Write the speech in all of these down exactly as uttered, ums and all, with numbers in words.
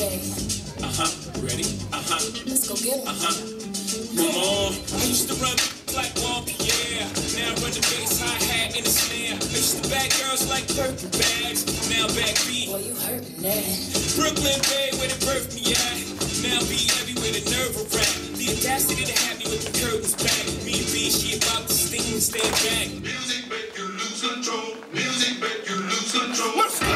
Uh-huh, ready? Uh-huh. Let's go get it. Uh-huh. Come on. I used to run like Juan Pierre. Now I run the bass, hi-hat, and the snare. I used to bag girls like purple bags. Now back beat. Boy, you hurtin' that. Brooklyn Bay, where they birthed me at. Now be everywhere, the nerve of rap. The audacity to have me with the curtains back. Me and B, she about to sting and stand back. Music make you lose control. Music make you lose control. Let's go.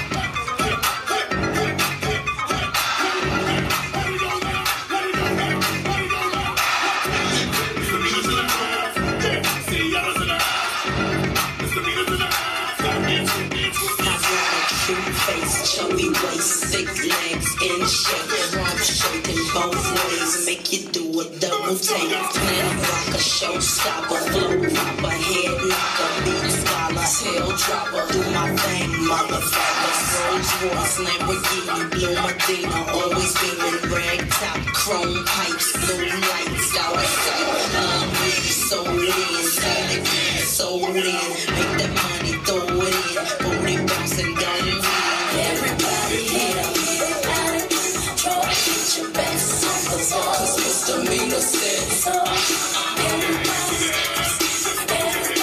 Chubby waist, thick legs, in shape, arms shaking both ways, make you do a double take. Planet rocker, showstopper, flow popper, head knocker, beat scholar, tail dropper. Do my thing, motherfucker. Rolls Royce, Lamborghini, blue Medina, always beaming, rag top, chrome pipes, blue lights, outside. I'm really so in, say it again, so in. Make that money, throw it in, booty bouncing, don't everybody hit up, everybody control, get your best on the ball, cause misdemeanor says so. Everybody, everybody,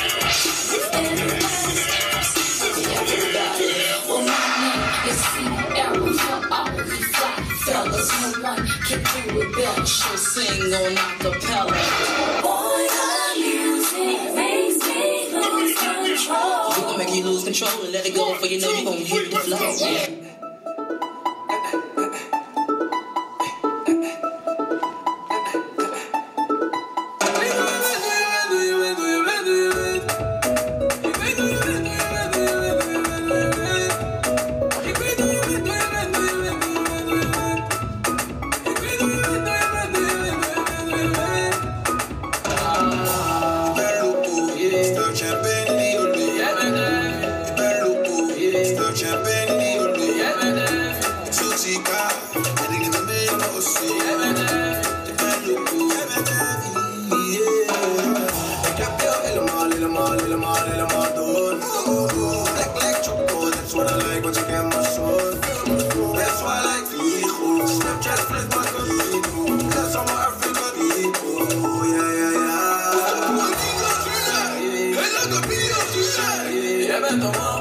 everybody, everybody. Well, my name is Sierra, for all the fly fellas. No one can do it better. She'll sing on acapella. Boy, the music makes me lose control. We gon' make you lose control and let it go, for you know you gon' hit the flow. Come on.